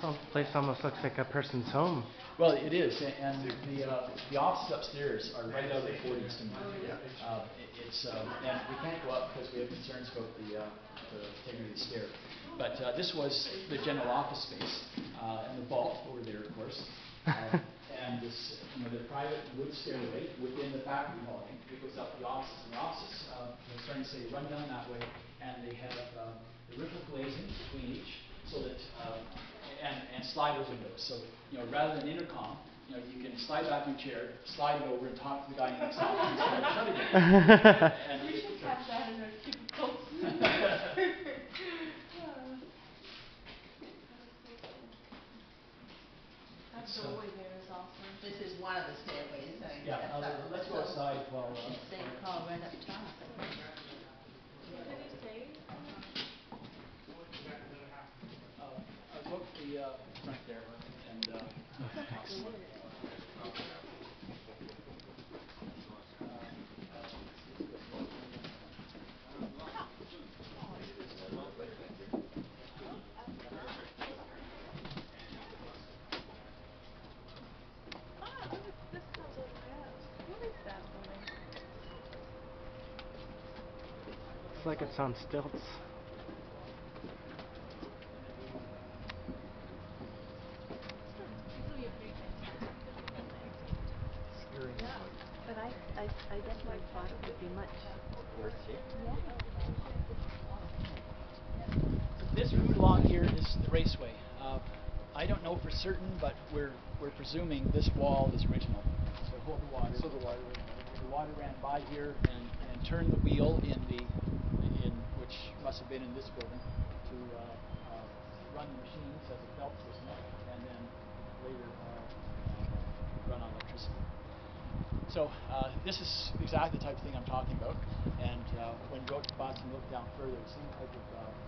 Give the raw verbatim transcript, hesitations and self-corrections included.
This place almost looks like a person's home. Well, it is, and the uh, the offices upstairs are right out of the forties to me. Uh, it, it's um, and we can't go up because we have concerns about the uh, the integrity of the stair. But uh, this was the general office space, uh, and the vault over there, of course. Uh, and this, you know, the private wood stairway within the factory building. It goes up the offices, and the offices, uh, we're starting to say, run down that way, and they have um, the ripple glazing between each, so that. Uh, And, and slider windows. So, you know, rather than intercom, you know, you can slide back in your chair, slide it over, and talk to the guy next to you, and start shut again. And we should have that in our cubicles. That doorway there is awesome. This is one of the stairways. So yeah, uh, up, let's go outside while. Uh, St. Paul right up top. What did he say? uh, I'll go to the uh, front there, and uh, It's like it's on stilts. But I, I, I definitely thought it would be much worse. Yeah. this route along here is the raceway. Uh, I don't know for certain, but we're we're presuming this wall is original. So hold the water. So the water, the water ran by here and, and turned the wheel in the in which must have been in this building to uh, uh, run the machines as a belt system, and then later uh, run on electricity. So uh, this is exactly the type of thing I'm talking about. And uh, when you go to the bus and look down further, the same type of uh,